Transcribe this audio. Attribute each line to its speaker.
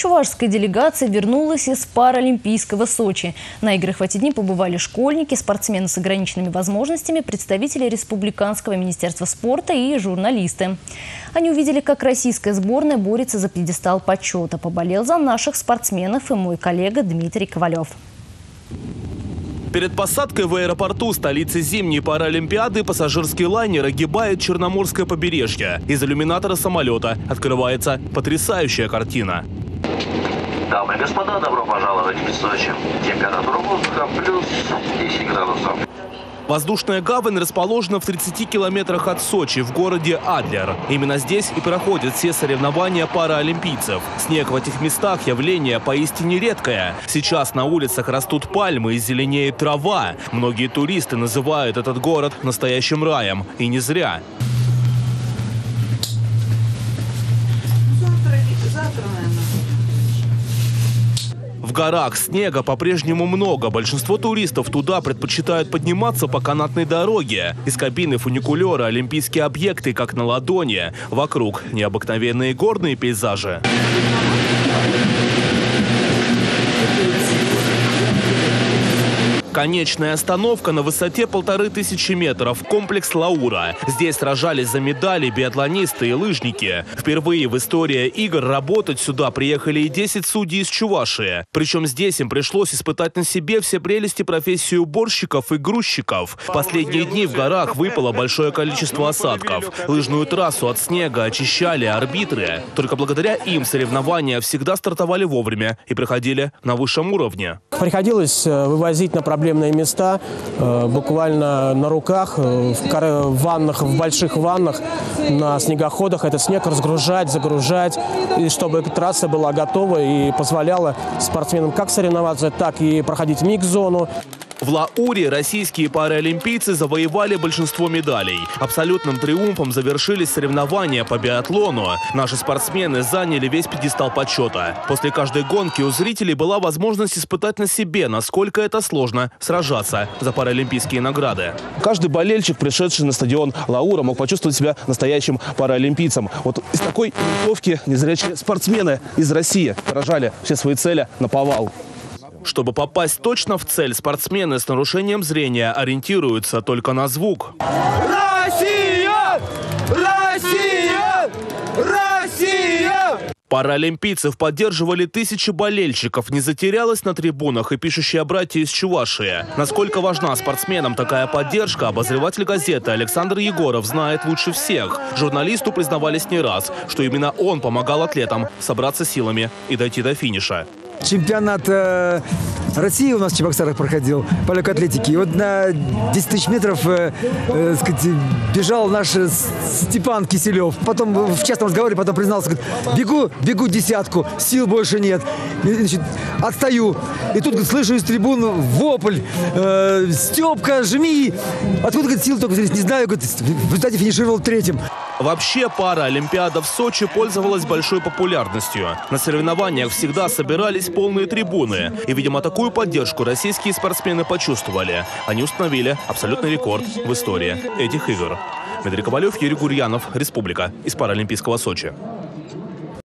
Speaker 1: Чувашская делегация вернулась из паралимпийского Сочи. На играх в эти дни побывали школьники, спортсмены с ограниченными возможностями, представители Республиканского министерства спорта и журналисты. Они увидели, как российская сборная борется за пьедестал почета. Поболел за наших спортсменов и мой коллега Дмитрий Ковалев.
Speaker 2: Перед посадкой в аэропорту столицы зимней паралимпиады пассажирский лайнер огибает Черноморское побережье. Из иллюминатора самолета открывается потрясающая картина.
Speaker 3: Дамы и господа, добро пожаловать в Сочи. Температура воздуха плюс 10 градусов.
Speaker 2: Воздушная гавань расположена в 30 километрах от Сочи, в городе Адлер. Именно здесь и проходят все соревнования паралимпийцев. Снег в этих местах – явление поистине редкое. Сейчас на улицах растут пальмы и зеленеет трава. Многие туристы называют этот город настоящим раем. И не зря.
Speaker 4: Завтра, наверное.
Speaker 2: В горах снега по-прежнему много. Большинство туристов туда предпочитают подниматься по канатной дороге. Из кабины фуникулера олимпийские объекты как на ладони. Вокруг необыкновенные горные пейзажи. Конечная остановка на высоте 1500 метров. Комплекс «Лаура». Здесь сражались за медали биатлонисты и лыжники. Впервые в истории игр работать сюда приехали и 10 судей из Чувашии. Причем здесь им пришлось испытать на себе все прелести профессии уборщиков и грузчиков. В последние дни в горах выпало большое количество осадков. Лыжную трассу от снега очищали арбитры. Только благодаря им соревнования всегда стартовали вовремя и проходили на высшем уровне.
Speaker 5: Приходилось вывозить на проблемные места, буквально на руках, в ваннах, в больших ваннах, на снегоходах этот снег разгружать, загружать, и чтобы трасса была готова и позволяла спортсменам как соревноваться, так и проходить микс-зону.
Speaker 2: В Лауре российские паралимпийцы завоевали большинство медалей. Абсолютным триумфом завершились соревнования по биатлону. Наши спортсмены заняли весь пьедестал почета. После каждой гонки у зрителей была возможность испытать на себе, насколько это сложно сражаться за паралимпийские награды.
Speaker 6: Каждый болельщик, пришедший на стадион Лаура, мог почувствовать себя настоящим паралимпийцем. Вот из такой винтовки незрячие спортсмены из России поражали все свои цели наповал.
Speaker 2: Чтобы попасть точно в цель, спортсмены с нарушением зрения ориентируются только на звук.
Speaker 7: Россия! Россия! Россия!
Speaker 2: Паралимпийцев поддерживали тысячи болельщиков. Не затерялась на трибунах и пишущие братья из Чувашии. Насколько важна спортсменам такая поддержка, обозреватель газеты Александр Егоров знает лучше всех. Журналисту признавались не раз, что именно он помогал атлетам собраться силами и дойти до финиша.
Speaker 8: Чемпионат России у нас в Чебоксарах проходил по легкоатлетике. И вот на 10 тысяч метров бежал наш Степан Киселев. Потом в частном разговоре признался, говорит, бегу десятку, сил больше нет. И, значит, отстаю. И тут, говорит, слышу из трибун вопль. Степка, жми. Откуда, говорит, сил только взялись, не знаю. Говорит, в результате финишировал третьим.
Speaker 2: Вообще паралимпиада в Сочи пользовалась большой популярностью. На соревнованиях всегда собирались полные трибуны. И, видимо, такую поддержку российские спортсмены почувствовали. Они установили абсолютный рекорд в истории этих игр. Дмитрий Ковалев, Юрий Гурьянов, Республика, из паралимпийского Сочи.